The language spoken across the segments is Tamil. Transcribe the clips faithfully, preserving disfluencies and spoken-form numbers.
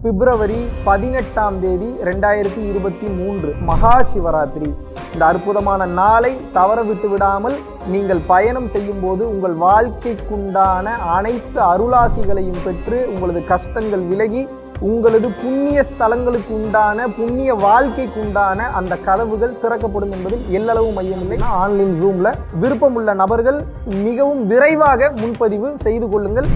பிப்ரவரி பதினெட்டாம் தேதி ரெண்டாயிரத்தி இருபத்தி மூன்று மகா சிவராத்திரி. இந்த அற்புதமான நாளை தவற விட்டு விடாமல் நீங்கள் பயணம் செய்யும் போது உங்கள் வாழ்க்கைக்குண்டான அனைத்து அருளாசிகளையும் பெற்று உங்களது கஷ்டங்கள் விலகி உங்களது புண்ணிய ஸ்தலங்களுக்கு உண்டான புண்ணிய வாழ்க்கைக்கு உண்டான அந்த கதவுகள் திறக்கப்படும் என்பதில் எல்லளவு மையமில்லை. ஆன்லைன் ஜூம்ல விருப்பமுள்ள நபர்கள் மிகவும் விரைவாக முன்பதிவு செய்து கொள்ளுங்கள்.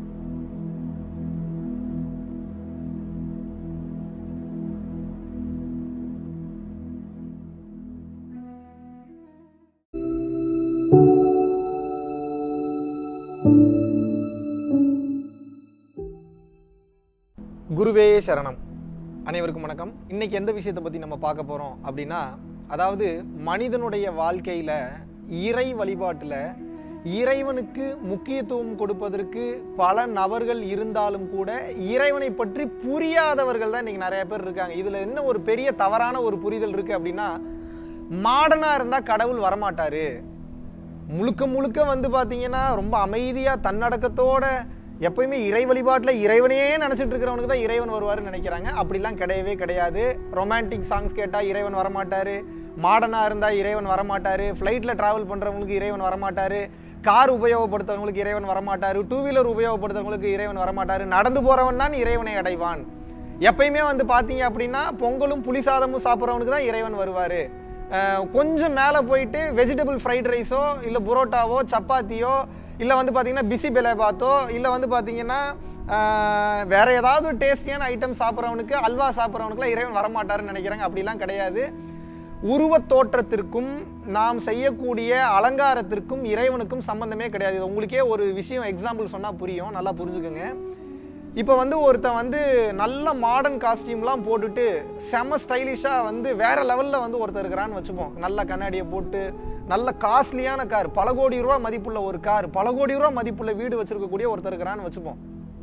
குருவே சரணம். அனைவருக்கும் வணக்கம். இன்னைக்கு எந்த விஷயத்தை பற்றி நம்ம பார்க்க போகிறோம் அப்படின்னா, அதாவது மனிதனுடைய வாழ்க்கையில் இறை வழிபாட்டில் இறைவனுக்கு முக்கியத்துவம் கொடுப்பதற்கு பல நபர்கள் இருந்தாலும் கூட இறைவனை பற்றி புரியாதவர்கள் தான் இன்றைக்கி நிறைய பேர் இருக்காங்க. இதில் என்ன ஒரு பெரிய தவறான ஒரு புரிதல் இருக்குது அப்படின்னா, மாடனாக இருந்தால் கடவுள் வரமாட்டார், முழுக்க முழுக்க வந்து பார்த்தீங்கன்னா ரொம்ப அமைதியாக தன்னடக்கத்தோட எப்பயுமே இறை வழிபாட்டில் இறைவனையே நினச்சிட்டு இருக்கிறவனுக்கு தான் இறைவன் வருவார்னு நினைக்கிறாங்க. அப்படிலாம் கிடையவே கிடையாது. ரொமான்டிக் சாங்ஸ் கேட்டால் இறைவன் வரமாட்டார், மாடனாக இருந்தால் இறைவன் வரமாட்டார், ஃப்ளைட்டில் ட்ராவல் பண்ணுறவங்களுக்கு இறைவன் வரமாட்டார், கார் உபயோகப்படுத்துறவங்களுக்கு இறைவன் வரமாட்டார், டூ வீலர் உபயோகப்படுத்துறவங்களுக்கு இறைவன் வரமாட்டார், நடந்து போகிறவன் தான் இறைவனை அடைவான். எப்பயுமே வந்து பார்த்தீங்க அப்படின்னா பொங்கலும் புளி சாதமும் சாப்பிட்றவனுக்கு தான் இறைவன் வருவார். கொஞ்சம் மேலே போயிட்டு வெஜிடபிள் ஃப்ரைட் ரைஸோ இல்லை புரோட்டாவோ சப்பாத்தியோ இல்லை வந்து பார்த்தீங்கன்னா பிசி பெலை பாத்தோ இல்லை வந்து பார்த்தீங்கன்னா வேறு ஏதாவது டேஸ்டியான ஐட்டம் சாப்பிட்றவனுக்கு அல்வா சாப்பிட்றவனுக்குலாம் இறைவன் வரமாட்டாருன்னு நினைக்கிறாங்க. அப்படிலாம் கிடையாது. உருவத் தோற்றத்திற்கும் நாம் செய்யக்கூடிய அலங்காரத்திற்கும் இறைவனுக்கும் சம்பந்தமே கிடையாது. இது உங்களுக்கே ஒரு விஷயம் எக்ஸாம்பிள் சொன்னால் புரியும், நல்லா புரிஞ்சுக்கோங்க. இப்போ வந்து ஒருத்தன் வந்து நல்ல மாடர்ன் காஸ்டியூம்லாம் போட்டுட்டு செம ஸ்டைலிஷாக வந்து வேறு லெவலில் வந்து ஒருத்தர் இருக்கிறான்னு வச்சுப்போம். நல்ல கண்ணாடியை போட்டு நல்ல காஸ்ட்லியான கார், பல கோடி ரூபா மதிப்புள்ள ஒரு கார், பல கோடி ரூபா மதிப்புள்ள வீடு வச்சிருக்கக்கூடிய ஒருத்தர் இருக்கிறான்னு வச்சுப்போம்.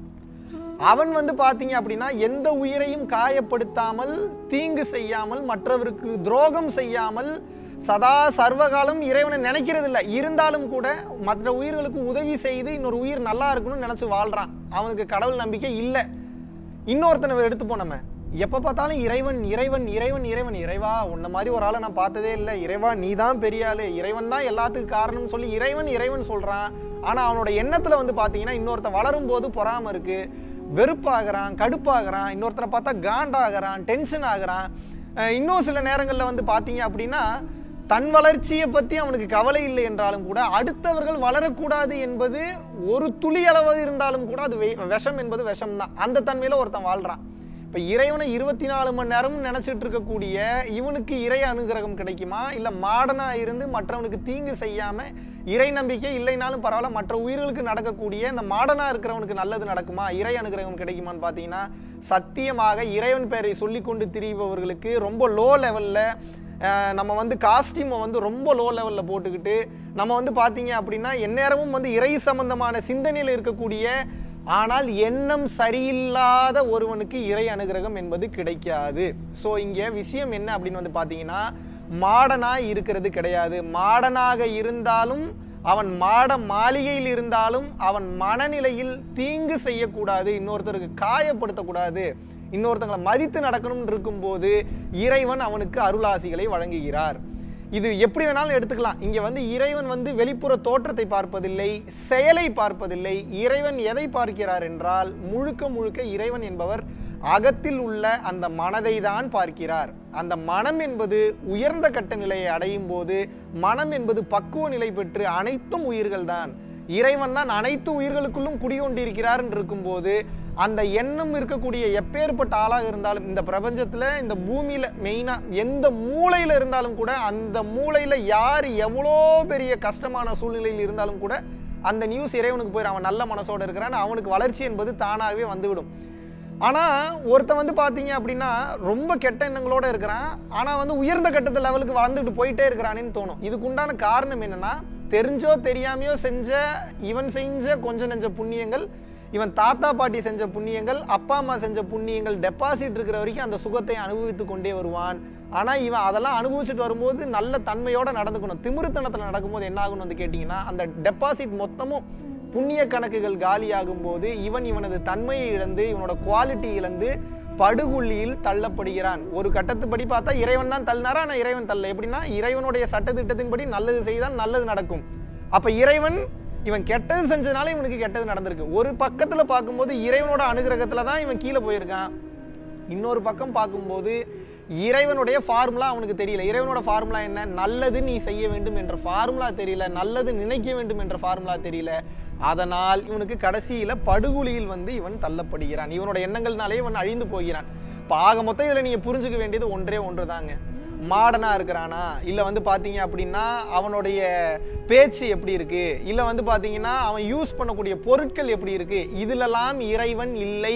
அவன் வந்து பார்த்தீங்க அப்படின்னா எந்த உயிரையும் காயப்படுத்தாமல் தீங்கு செய்யாமல் மற்றவருக்கு துரோகம் செய்யாமல் சதா சர்வகாலம் இறைவனை நினைக்கிறது இல்லை. இருந்தாலும் கூட மற்ற உயிர்களுக்கு உதவி செய்து இன்னொரு உயிர் நல்லா இருக்கணும்னு நினச்சி வாழ்கிறான். அவனுக்கு கடவுள் நம்பிக்கை இல்லை. இன்னொருத்தனை எடுத்துப்போம், நம்ம எப்போ பார்த்தாலும் இறைவன் இறைவன் இறைவன் இறைவன் இறைவா உன்ன மாதிரி ஒரு ஆளை நான் பார்த்ததே இல்லை, இறைவா நீ தான் பெரிய ஆளு, இறைவன் தான் எல்லாத்துக்கும் காரணம்னு சொல்லி இறைவன் இறைவன் சொல்கிறான். ஆனால் அவனோட எண்ணத்தில் வந்து பார்த்தீங்கன்னா இன்னொருத்தன் வளரும் போது பொறாமை இருக்குது, வெறுப்பாகிறான், கடுப்பாகிறான், இன்னொருத்தனை பார்த்தா காண்டாகிறான், டென்ஷன் ஆகிறான். இன்னும் சில நேரங்களில் வந்து பார்த்தீங்க அப்படின்னா தன் வளர்ச்சியை பற்றி அவனுக்கு கவலை இல்லை என்றாலும் கூட அடுத்தவர்கள் வளரக்கூடாது என்பது ஒரு துளி அளவு இருந்தாலும் கூட அது விஷம் என்பது விஷம் தான். அந்த தன்மையில் ஒருத்தன் வாழ்கிறான். இப்போ இறைவனை இருபத்தி நாலு மணி நேரமும் நினச்சிட்டு இருக்கக்கூடிய இவனுக்கு இறை அனுகிரகம் கிடைக்குமா, இல்லை மாடனாக இருந்து மற்றவனுக்கு தீங்கு செய்யாமல் இறை நம்பிக்கை இல்லைனாலும் பரவாயில்ல மற்ற உயிர்களுக்கு நடக்கக்கூடிய இந்த மாடனாக இருக்கிறவனுக்கு நல்லது நடக்குமா, இறை அனுகிரகம் கிடைக்குமான்னு பார்த்தீங்கன்னா சத்தியமாக இறைவன் பெயரை சொல்லி கொண்டு திரிபவர்களுக்கு ரொம்ப லோ லெவலில் நம்ம வந்து காஸ்டியூமை வந்து ரொம்ப லோ லெவலில் போட்டுக்கிட்டு நம்ம வந்து பார்த்தீங்க அப்படின்னா எந்நேரமும் வந்து இறை சம்பந்தமான சிந்தனையில் இருக்கக்கூடிய ஆனால் எண்ணம் சரியில்லாத ஒருவனுக்கு இறை அனுகிரகம் என்பது கிடைக்காது. ஸோ இங்கே விஷயம் என்ன அப்படின்னு வந்து பார்த்தீங்கன்னா மாடனாக இருக்கிறது கிடையாது. மாடனாக இருந்தாலும் அவன் மாட மாளிகையில் இருந்தாலும் அவன் மனநிலையில் தீங்கு செய்யக்கூடாது, இன்னொருத்தருக்கு காயப்படுத்தக்கூடாது, இன்னொருத்தங்களை மதித்து நடக்கணும்னு இருக்கும்போது இறைவன் அவனுக்கு அருளாசிகளை வழங்குகிறார். இது எப்படி வேணாலும் எடுத்துக்கலாம். இங்கே வந்து இறைவன் வந்து வெளிப்புற தோற்றத்தை பார்ப்பதில்லை, செயலை பார்ப்பதில்லை. இறைவன் எதை பார்க்கிறார் என்றால் முழுக்க முழுக்க இறைவன் என்பவர் அகத்தில் உள்ள அந்த மனதை தான் பார்க்கிறார். அந்த மனம் என்பது உயர்ந்த கட்ட நிலையை அடையும் போது மனம் என்பது பக்குவ நிலை பெற்று அனைத்தும் உயிர்கள் தான், இறைவன் தான் அனைத்து உயிர்களுக்குள்ளும் குடிகொண்டிருக்கிறார் என்று இருக்கும்போது அந்த எண்ணம் இருக்கக்கூடிய எப்பேற்பட்ட ஆளாக இருந்தாலும் இந்த பிரபஞ்சத்தில் இந்த பூமியில் மெயினாக எந்த மூலையில் இருந்தாலும் கூட அந்த மூலையில் யார் எவ்வளோ பெரிய கஷ்டமான சூழ்நிலையில் இருந்தாலும் கூட அந்த நியூஸ் இறைவனுக்கு போயிடும். அவன் நல்ல மனசோடு இருக்கிறான், அவனுக்கு வளர்ச்சி என்பது தானாகவே வந்துவிடும். ஆனால் ஒருத்தன் வந்து பார்த்தீங்க அப்படின்னா ரொம்ப கெட்ட எண்ணங்களோடு இருக்கிறான், ஆனால் வந்து உயர்ந்த கட்டத்து லெவலுக்கு வாழ்ந்துட்டு போயிட்டே இருக்கிறானேன்னு தோணும். இதுக்குண்டான காரணம் என்னென்னா தெரிஞ்சோ தெரியாமையோ செஞ்ச இவன் செஞ்ச கொஞ்சம் நெஞ்ச புண்ணியங்கள், இவன் தாத்தா பாட்டி செஞ்ச புண்ணியங்கள், அப்பா அம்மா செஞ்ச புண்ணியங்கள் டெபாசிட் இருக்கிற வரைக்கும் அந்த சுகத்தை அனுபவித்து கொண்டே வருவான். ஆனால் இவன் அதெல்லாம் அனுபவிச்சுட்டு வரும்போது நல்ல தன்மையோடு நடந்துக்கணும். திமிருத்தனத்தில் நடக்கும்போது என்ன ஆகுன்னு வந்து கேட்டிங்கன்னா அந்த டெபாசிட் மொத்தமும் புண்ணிய கணக்குகள் காலியாகும் போது இவன் இவனது தன்மையை இழந்து இவனோட குவாலிட்டி இழந்து படுகுழியில் தள்ளப்படுகிறான். ஒரு கட்டத்துப்படி பார்த்தா இறைவன் தான் தள்ளினாரா, ஆனா இறைவன் தள்ள எப்படின்னா இறைவனுடைய சட்டத்திட்டத்தின்படி நல்லது செய்தால் நல்லது நடக்கும். அப்ப இறைவன் இவன் கெட்டது செஞ்சதுனால இவனுக்கு கெட்டது நடந்திருக்கு. ஒரு பக்கத்துல பார்க்கும்போது இறைவனோட அனுகிரகத்துல தான் இவன் கீழே போயிருக்கான். இன்னொரு பக்கம் பார்க்கும்போது இறைவனுடைய ஃபார்முலா அவனுக்கு தெரியல. இறைவனோட ஃபார்முலா என்ன? நல்லது நீ செய்ய வேண்டும் என்ற ஃபார்முலா தெரியல, நல்லது நினைக்க வேண்டும் என்ற ஃபார்முலா தெரியல. அதனால் இவனுக்கு கடைசியில படுகுழியில் வந்து இவன் தள்ளப்படுகிறான். இவனோட எண்ணங்கள்னாலே இவன் அழிந்து போகிறான். இப்போ ஆக மொத்தம் இதுல நீங்க புரிஞ்சுக்க வேண்டியது ஒன்றே ஒன்று தாங்க. மாடனா இருக்கிறானா, இல்ல வந்து பாத்தீங்க அப்படின்னா அவனுடைய பேச்சு எப்படி இருக்கு, இல்ல வந்து பாத்தீங்கன்னா அவன் யூஸ் பண்ணக்கூடிய பொருட்கள் எப்படி இருக்கு, இதுலெல்லாம் இறைவன் இல்லை.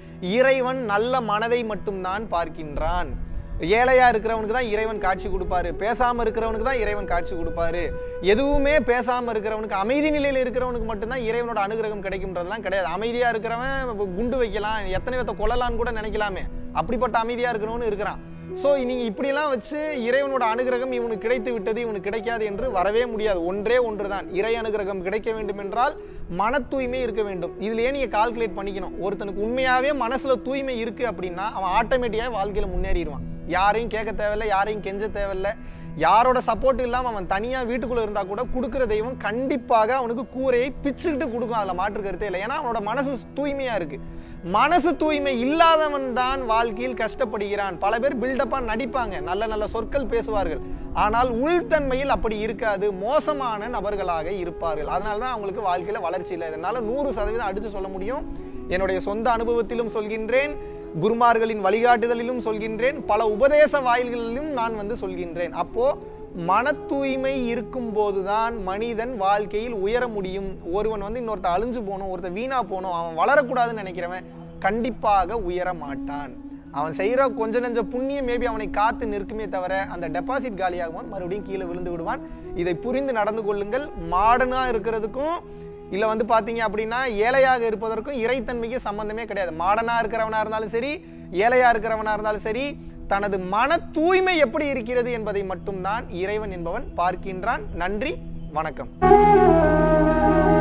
இறைவன் நல்ல மனதை மட்டும்தான் பார்க்கின்றான். ஏழையா இருக்கிறவனுக்கு தான் இறைவன் காட்சி கொடுப்பாரு, பேசாம இருக்கிறவனுக்கு தான் இறைவன் காட்சி கொடுப்பாரு. எதுவுமே பேசாம இருக்கிறவனுக்கு, அமைதி நிலையில இருக்கிறவனுக்கு மட்டும்தான் இறைவனோட அனுகிரகம் கிடைக்கும்ன்றதுலாம் கிடையாது. அமைதியா இருக்கிறவன் குண்டு வைக்கலாம், எத்தனை பேத்த கொல்லலான்னு கூட நினைக்கலாமே, அப்படிப்பட்ட அமைதியா இருக்கிறவனு இருக்கிறான். ஸோ நீங்க இப்படியெல்லாம் வச்சு இறைவனோட அனுகிரகம் இவனுக்கு கிடைத்து விட்டது இவனுக்கு கிடைக்காது என்று வரவே முடியாது. ஒன்றே ஒன்றுதான், இறை அனுகிரகம் கிடைக்க வேண்டும் என்றால் மன தூய்மை இருக்க வேண்டும். இதுலயே நீங்க கால்குலேட் பண்ணிக்கணும். ஒருத்தனுக்கு உண்மையாவே மனசுல தூய்மை இருக்கு அப்படின்னா அவன் ஆட்டோமேட்டிக்காக வாழ்க்கையில முன்னேறிடுவான். யாரையும் கேட்க தேவையில்லை, யாரையும் கெஞ்ச தேவையில்லை, யாரோட சப்போர்ட் இல்லாம அவன் தனியா வீட்டுக்குள்ள இருந்தா கூட கொடுக்குற தெய்வம் கண்டிப்பாக அவனுக்கு கூரையை பிச்சுக்கிட்டு கொடுக்கும். அதுல மாற்று கருத்தே இல்லை. ஏன்னா அவனோட மனசு தூய்மையா இருக்கு. மனசு தூய்மை இல்லாதவன் தான் வாழ்க்கையில் கஷ்டப்படுகிறான். பல பேர் பில்டப்பா நடிப்பாங்க, நல்ல நல்ல சொற்கள் பேசுவார்கள், ஆனால் உள்தன்மையில் அப்படி இருக்காது, மோசமான நபர்களாக இருப்பார்கள். அதனாலதான் அவங்களுக்கு வாழ்க்கையில வளர்ச்சி இல்லை. இதனால நூறு சதவீதம் அடிச்சு சொல்ல முடியும். என்னுடைய சொந்த அனுபவத்திலும் சொல்கின்றேன், குருமார்களின் வழிகாட்டுதலிலும் சொல்கின்றேன், பல உபதேச வாயில்களிலும் நான் வந்து சொல்கின்றேன். அப்போ மன தூய்மை இருக்கும் போதுதான் மனிதன் வாழ்க்கையில் உயர முடியும். ஒருவன் வந்து இன்னொருத்த அழிஞ்சு போகணும், ஒருத்த வீணா போகணும், அவன் வளரக்கூடாதுன்னு நினைக்கிறவன் கண்டிப்பாக உயர மாட்டான். அவன் செய்யற கொஞ்ச நெஞ்ச புண்ணியம் மேபி அவனை காத்து நிற்குமே தவிர அந்த டெபாசிட் காலியாகுவான், மறுபடியும் கீழே விழுந்து விடுவான். இதை புரிந்து நடந்து கொள்ளுங்கள். மாடனா இருக்கிறதுக்கும் இல்ல வந்து பாத்தீங்க அப்படின்னா ஏழையாக இருப்பதற்கும் இறைத்தன்மைக்கு சம்பந்தமே கிடையாது. மாடனா இருக்கிறவனா இருந்தாலும் சரி, ஏழையா இருக்கிறவனா இருந்தாலும் சரி, தனது மன தூய்மை எப்படி இருக்கிறது என்பதை மட்டும்தான் இறைவன் என்பவன் பார்க்கின்றான். நன்றி, வணக்கம்.